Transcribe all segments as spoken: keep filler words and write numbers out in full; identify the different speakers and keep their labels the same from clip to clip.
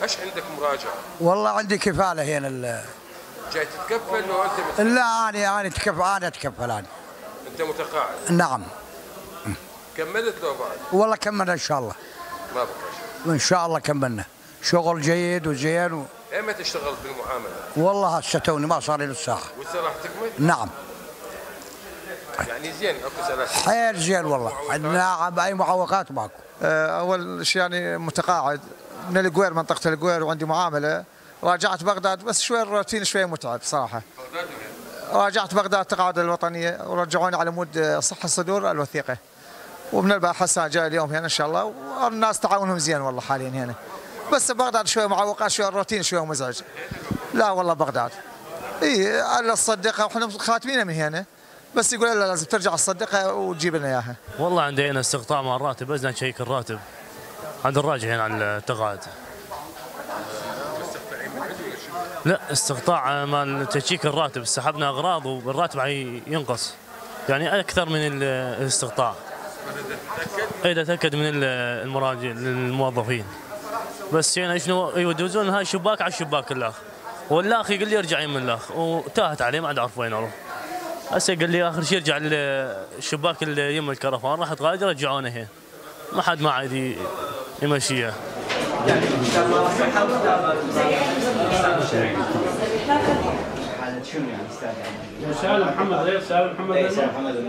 Speaker 1: ايش عندك مراجعه؟
Speaker 2: والله عندي كفاله هنا ال...
Speaker 1: جاي تتكفل ولا انت متكفل؟
Speaker 2: لا انا انا اتكفل انا اتكفل انا.
Speaker 1: انت متقاعد؟
Speaker 2: نعم.
Speaker 1: كملت لو بعد؟
Speaker 2: والله كملنا ان شاء الله.
Speaker 1: ما بقى شيء.
Speaker 2: ان شاء الله كملنا. شغل جيد وزين و...
Speaker 1: ايمتى اشتغلت بالمعامله؟
Speaker 2: والله هسه توني ما صار لي نص ساعه.
Speaker 1: ولسه راح تكمل؟
Speaker 2: نعم.
Speaker 1: يعني زين اكو سلاسل؟
Speaker 2: حيل زين والله. نعم اي معوقات ماكو.
Speaker 3: اول شيء يعني متقاعد من القوير، منطقه القوير، وعندي معامله. راجعت بغداد بس شوي الروتين شوي متعب صراحه. راجعت بغداد التقاعد الوطنيه ورجعوني على مود صحه الصدور الوثيقه. ومن الباحث جاي اليوم هنا ان شاء الله، والناس تعاونهم زين والله حاليا هنا. بس بغداد شوي معوقات، شوي الروتين شوي مزعج. لا والله بغداد. اي الا تصدقها واحنا خاتمينها من هنا. بس يقول لا لازم ترجع تصدقها وتجيب لنا اياها.
Speaker 4: والله عندي هنا استقطاع مع الراتب، بس نشيك الراتب. عند الراجع هنا على التقاعد. لا استقطاع مال تشيك الراتب، سحبنا اغراض والراتب ينقص. يعني اكثر من الاستقطاع. اذا تاكد من المراجع الموظفين. بس يعني شنو يودون هاي الشباك على الشباك الاخ. والاخ يقول لي ارجع يم الاخ، وتاهت عليه ما عاد اعرف وين اروح. هسه قال لي اخر شيء ارجع للشباك اللي يم الكرفان، راحت غادي رجعونا هنا. ما حد ما عاد يمشيها.
Speaker 5: سالم محمد غير سالم محمد.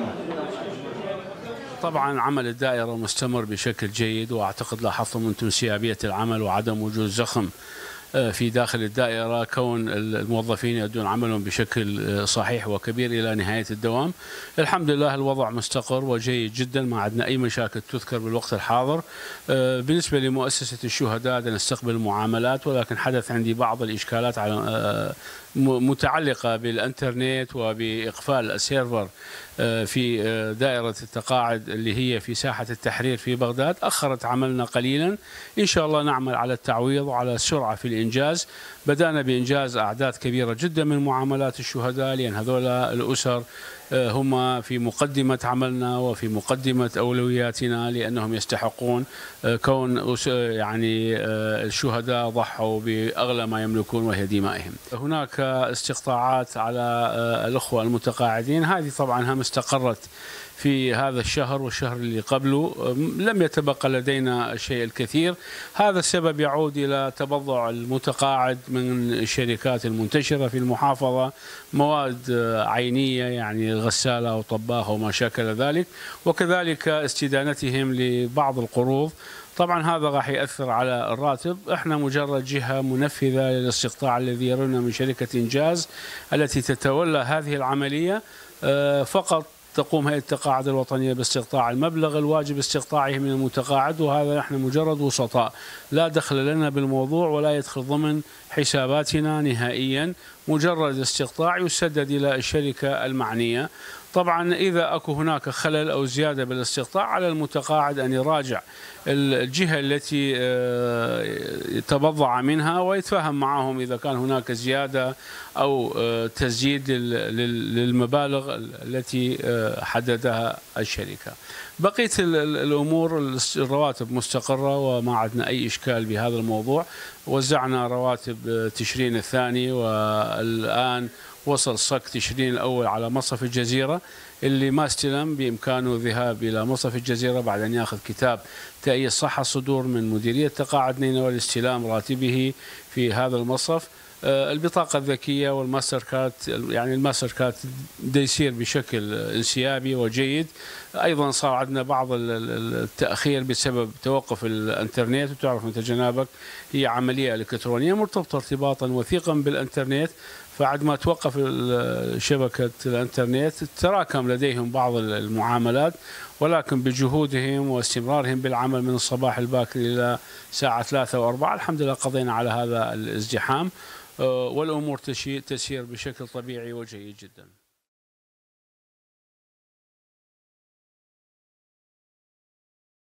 Speaker 5: طبعا عمل الدائرة مستمر بشكل جيد، واعتقد لاحظتم انتم انسيابية العمل وعدم وجود زخم في داخل الدائرة، كون الموظفين يؤدون عملهم بشكل صحيح وكبير إلى نهاية الدوام. الحمد لله الوضع مستقر وجيد جدا، ما عندنا أي مشاكل تذكر بالوقت الحاضر. بالنسبة لمؤسسة الشهداء نستقبل المعاملات، ولكن حدث عندي بعض الإشكالات على متعلقة بالإنترنت وبإقفال السيرفر في دائرة التقاعد اللي هي في ساحة التحرير في بغداد، أخرت عملنا قليلا. إن شاء الله نعمل على التعويض وعلى السرعة في الإنجاز. بدأنا بإنجاز أعداد كبيرة جدا من معاملات الشهداء، لأن هذول الأسر هم في مقدمة عملنا وفي مقدمة أولوياتنا، لأنهم يستحقون كون يعني الشهداء ضحوا بأغلى ما يملكون وهي دمائهم. هناك استقطاعات على الأخوة المتقاعدين، هذه طبعا هم استقرت في هذا الشهر والشهر اللي قبله، لم يتبقى لدينا الشيء الكثير. هذا السبب يعود إلى تبضع المتقاعد من الشركات المنتشرة في المحافظة، مواد عينية يعني غسالة وطباخة وما شاكل ذلك، وكذلك استدانتهم لبعض القروض. طبعا هذا راح يأثر على الراتب. احنا مجرد جهة منفذة للاستقطاع الذي يرونا من شركة إنجاز التي تتولى هذه العملية. فقط تقوم هيئة التقاعد الوطنية باستقطاع المبلغ الواجب استقطاعه من المتقاعد، وهذا نحن مجرد وسطاء، لا دخل لنا بالموضوع ولا يدخل ضمن حساباتنا نهائيا، مجرد استقطاع يسدد إلى الشركة المعنية. طبعا إذا أكو هناك خلل أو زيادة بالاستقطاع على المتقاعد أن يراجع الجهة التي تبضع منها ويتفاهم معهم إذا كان هناك زيادة أو تزييد للمبالغ التي حددها الشركة. بقية الأمور الرواتب مستقرة وما عندنا أي إشكال بهذا الموضوع. وزعنا رواتب تشرين الثاني، والآن وصل صك تشرين الأول على مصرف الجزيرة. اللي ما استلم بإمكانه الذهاب إلى مصرف الجزيرة بعد أن يأخذ كتاب تأييد صحة صدور من مديرية تقاعد نينوى لاستلام راتبه في هذا المصرف. البطاقة الذكية والماستر كارت، يعني الماستر كارت دا يصير بشكل انسيابي وجيد. أيضا صار عندنا بعض التأخير بسبب توقف الانترنت، وتعرف أنت جنابك هي عملية إلكترونية مرتبطة ارتباطا وثيقا بالانترنت، فعد ما توقف شبكة الانترنت تراكم لديهم بعض المعاملات، ولكن بجهودهم واستمرارهم بالعمل من الصباح الباكر إلى ساعة ثلاثة وأربعة الحمد لله قضينا على هذا الازدحام، والأمور تسير بشكل طبيعي وجيد جدا.